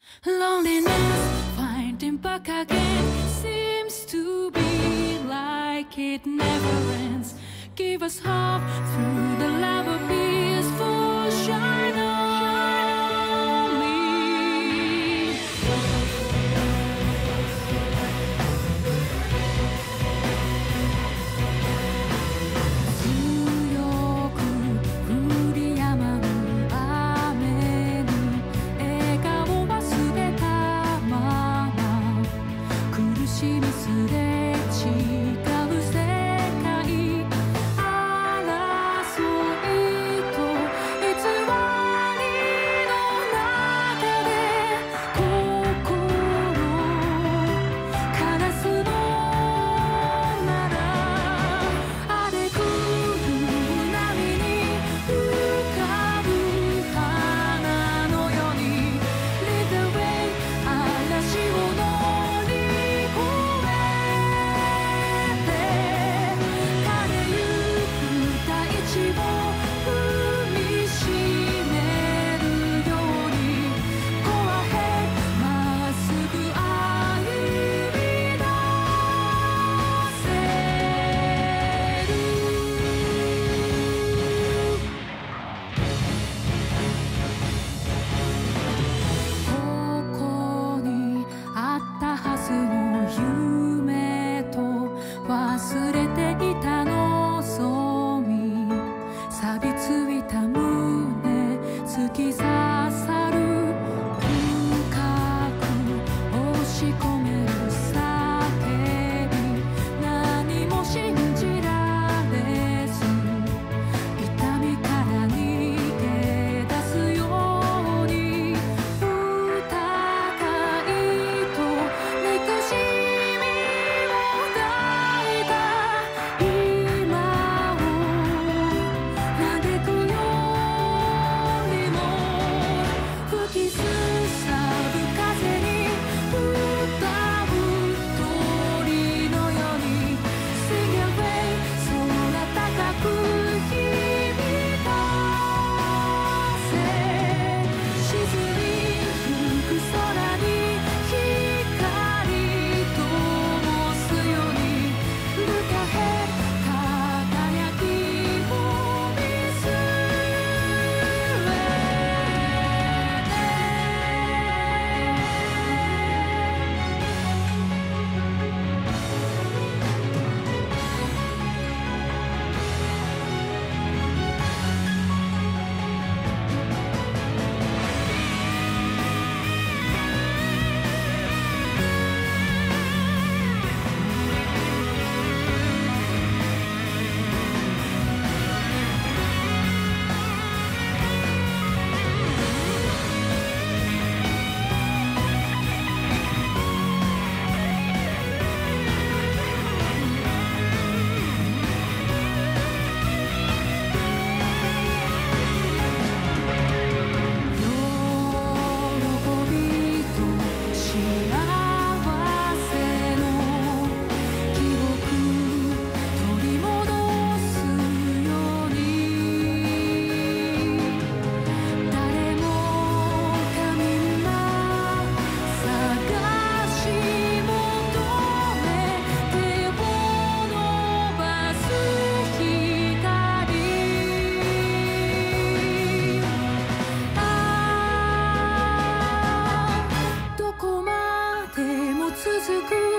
Loneliness, finding back again, seems to be like it never ends. Give us hope through the love of peaceful shine on me. 強く降り止まる雨に笑顔忘れたまま苦しみすれ違う世界争いと偽りの中で心枯らすのなら荒れ狂う波に浮かぶ花のように Lead the way 嵐を乗り越えて枯れゆく大地を踏みしめるように Go ahead まっすぐ歩み出せるここにあったはずの夢と忘れていた望み錆びついた胸突き刺さる深く押し込める叫び何も信じられず痛みから逃げ出すように疑いと憎しみを抱いた今を嘆くよりも吹きすさぶ風に歌う鳥のように Sing away 空高く響かせ沈みゆく空に光灯すように Look ahead 輝きを見据えて喜びと幸せの記憶取り戻すように誰もがみんな探し求め手を伸ばす光どこまでも続く